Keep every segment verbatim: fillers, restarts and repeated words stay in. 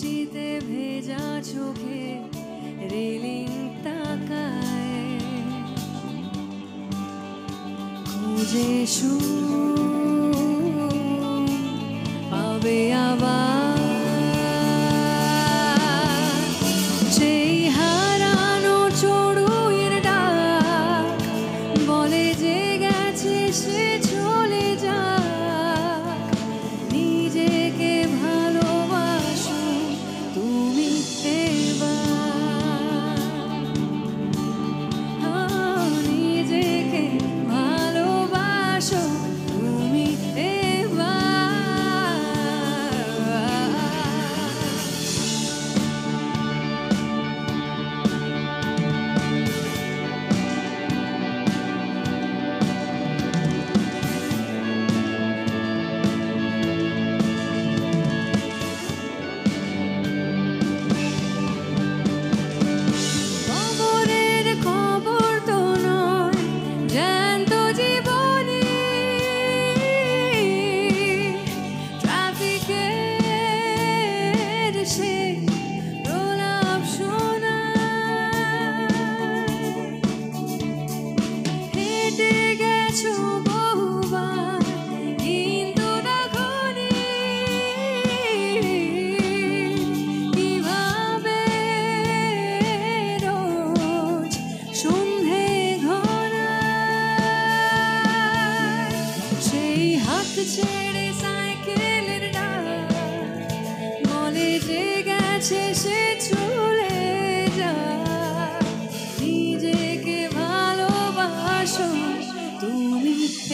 বৃষ্টিতে ভেজা চোখে রেলিং তাকায় খুঁজে সুর পাবে আবার সেই হারানো চড়ুইয়ের ডাক বলে যে গেছে সে চলে যা নিজেকে ভালোবাসো তুমি এবার নিজেকে ভালোবাসো তুমি ছেড়ে সাইকেলের ডাক বলে যে গেছে সে চলে যা নিজেকে ভালোবাসো তুমি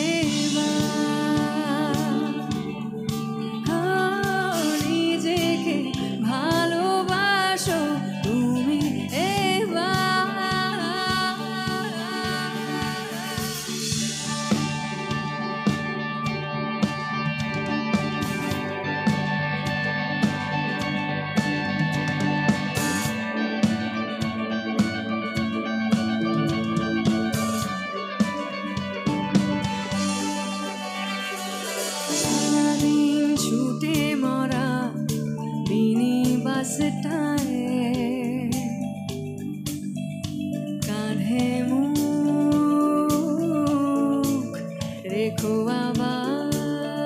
এবার নিজেকে ভালোবাসো তুমি ছুটে মরা মিনি বাসটায় কাঁধে মুখ রেখো আবার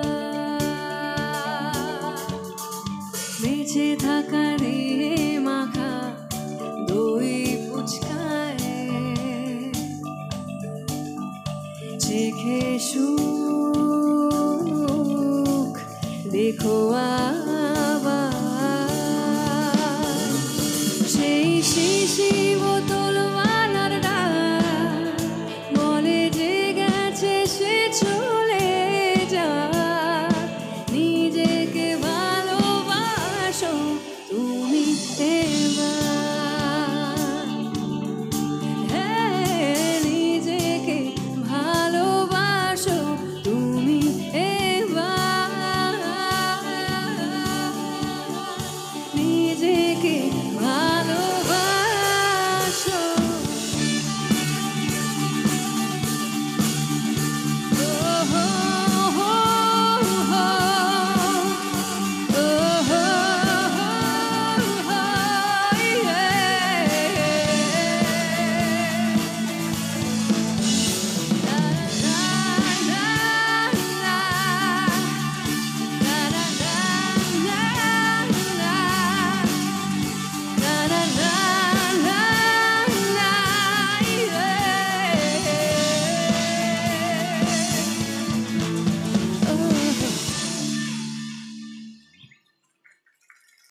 বেঁচে থাকা দিয়ে মাখা দই ফুচকায় চেখে সুখ দেখো আবার সেই শিশি বোতলওয়ালার ডাক বলে যে গেছে সে চলে যা নিজেকে ভালোবাসো তুমি